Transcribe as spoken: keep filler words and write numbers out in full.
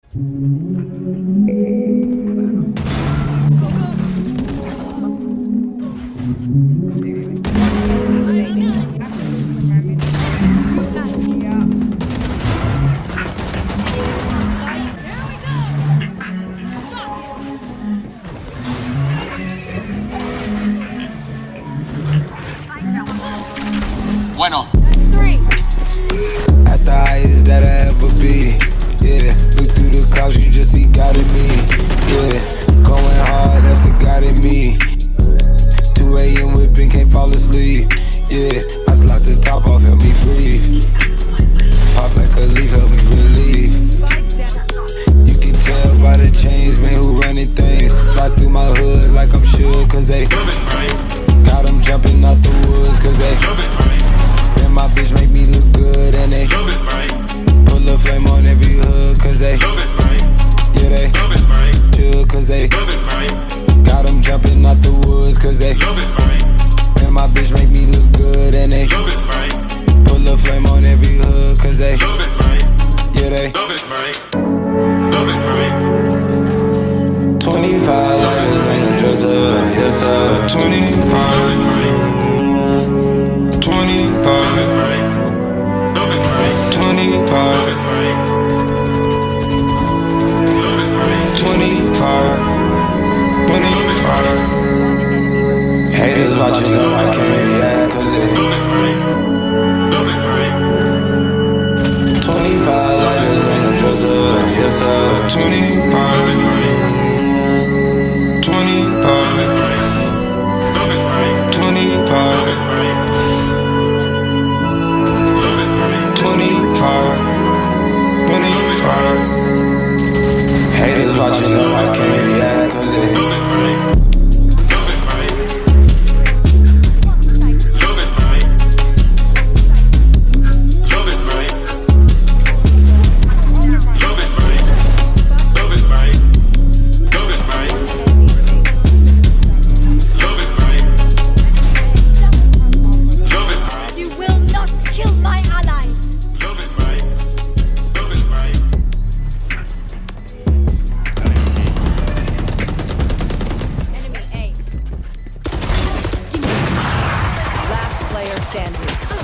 Bueno. At the highest that I ever be, yeah. Look through the clouds, you just see God in me, yeah. Going hard, that's the God in me. two A M whipping, can't fall asleep, yeah. I slide the top off, help me breathe. Pop like a leaf, help me relieve. You can tell by the chains, man, who running things. Slide through my hood like I'm sure, cause they got them jumping out the woods, cause they then my bitch make me look good, and they pull a flame on every hood, cause they yeah, they chill, cause they got them jumping out the woods, cause they then my bitch make me look good, and they pull a flame on every hood, cause they yeah, they twenty-five letters in the dresser, yes sir. Twenty-five Twenty-five, twenty-five, twenty-five, twenty-five. Haters watching up, I can't react, cause it twenty-five letters in the dresser, yes sir. Twenty-five, twenty-five, twenty-five. twenty-five, twenty-five. Haters watching up, I can't react, cause it Player standing.